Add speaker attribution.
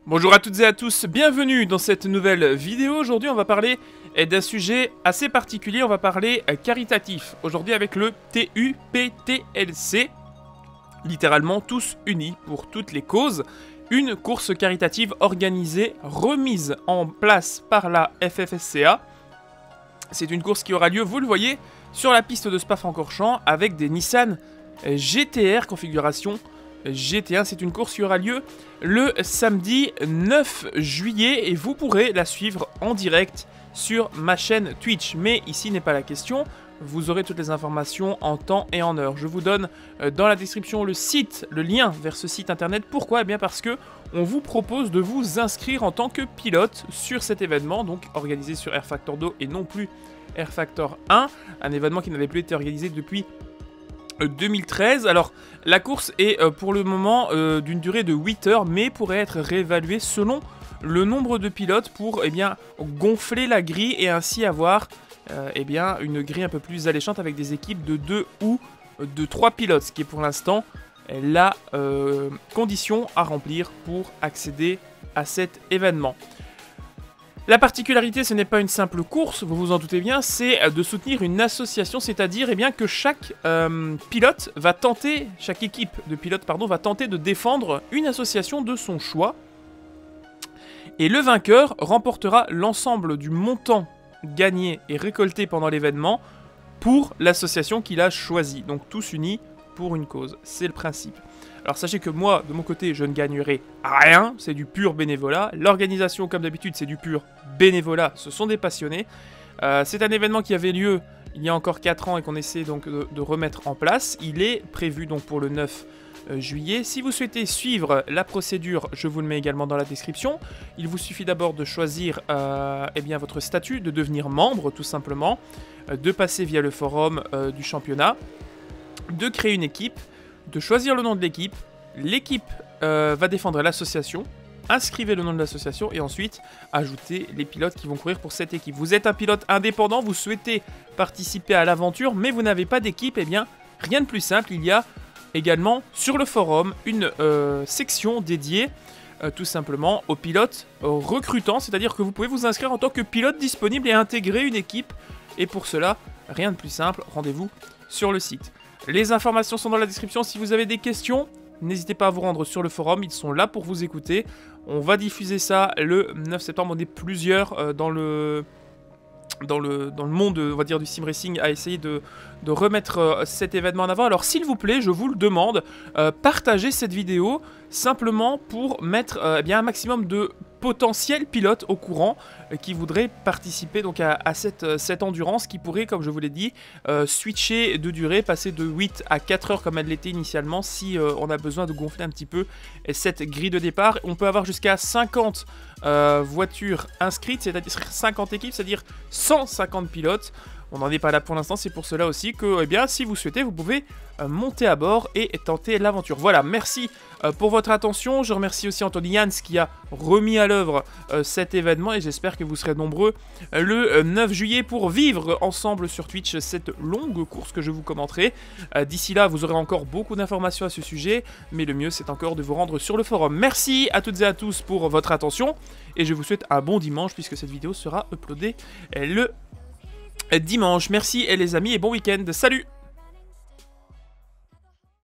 Speaker 1: Bonjour à toutes et à tous, bienvenue dans cette nouvelle vidéo. Aujourd'hui on va parler d'un sujet assez particulier, on va parler caritatif. Aujourd'hui avec le TUPTLC, littéralement tous unis pour toutes les causes. Une course caritative organisée, remise en place par la FFSCA. C'est une course qui aura lieu, vous le voyez, sur la piste de Spa-Francorchamps avec des Nissan GTR configuration GT1. C'est une course qui aura lieu le samedi 9 juillet et vous pourrez la suivre en direct sur ma chaîne Twitch. Mais ici n'est pas la question, vous aurez toutes les informations en temps et en heure. Je vous donne dans la description le site, le lien vers ce site internet. Pourquoi? Eh bien parce que on vous propose de vous inscrire en tant que pilote sur cet événement, donc organisé sur Air Factor 2 et non plus Air Factor 1, un événement qui n'avait plus été organisé depuis 2013. Alors la course est pour le moment d'une durée de 8 heures mais pourrait être réévaluée selon le nombre de pilotes pour gonfler la grille et ainsi avoir une grille un peu plus alléchante avec des équipes de 2 ou de 3 pilotes, ce qui est pour l'instant la condition à remplir pour accéder à cet événement. La particularité, ce n'est pas une simple course, vous vous en doutez bien, c'est de soutenir une association, c'est-à-dire que chaque pilote va tenter, chaque équipe de pilotes va tenter de défendre une association de son choix. Et le vainqueur remportera l'ensemble du montant gagné et récolté pendant l'événement pour l'association qu'il a choisie. Donc tous unis pour une cause, c'est le principe. Alors sachez que moi, de mon côté, je ne gagnerai rien, c'est du pur bénévolat. L'organisation, comme d'habitude, c'est du pur bénévolat, ce sont des passionnés. C'est un événement qui avait lieu il y a encore 4 ans et qu'on essaie donc de remettre en place. Il est prévu donc pour le 9 juillet. Si vous souhaitez suivre la procédure, je vous le mets également dans la description. Il vous suffit d'abord de choisir votre statut, de devenir membre tout simplement, de passer via le forum du championnat, de créer une équipe, de choisir le nom de l'équipe. L'équipe va défendre l'association, inscrivez le nom de l'association et ensuite ajoutez les pilotes qui vont courir pour cette équipe. Vous êtes un pilote indépendant, vous souhaitez participer à l'aventure mais vous n'avez pas d'équipe, rien de plus simple, il y a également sur le forum une section dédiée tout simplement aux pilotes recrutants, c'est-à-dire que vous pouvez vous inscrire en tant que pilote disponible et intégrer une équipe, et pour cela, rien de plus simple, rendez-vous sur le site. Les informations sont dans la description. Si vous avez des questions, n'hésitez pas à vous rendre sur le forum. Ils sont là pour vous écouter. On va diffuser ça le 9 septembre. On est plusieurs dans le monde, on va dire, du sim racing à essayer de remettre cet événement en avant. Alors s'il vous plaît, je vous le demande, partagez cette vidéo simplement pour mettre un maximum de potentiels pilotes au courant qui voudraient participer donc à cette endurance qui pourrait, comme je vous l'ai dit, switcher de durée, passer de 8 à 4 heures comme elle l'était initialement si on a besoin de gonfler un petit peu cette grille de départ. On peut avoir jusqu'à 50 voitures inscrites, c'est-à-dire 50 équipes, c'est-à-dire 150 pilotes. On n'en est pas là pour l'instant, c'est pour cela aussi que, si vous souhaitez, vous pouvez monter à bord et tenter l'aventure. Voilà, merci pour votre attention. Je remercie aussi Anthony Jans qui a remis à l'œuvre cet événement et j'espère que vous serez nombreux le 9 juillet pour vivre ensemble sur Twitch cette longue course que je vous commenterai. D'ici là, vous aurez encore beaucoup d'informations à ce sujet, mais le mieux c'est encore de vous rendre sur le forum. Merci à toutes et à tous pour votre attention et je vous souhaite un bon dimanche puisque cette vidéo sera uploadée le dimanche. Merci les amis et bon week-end. Salut!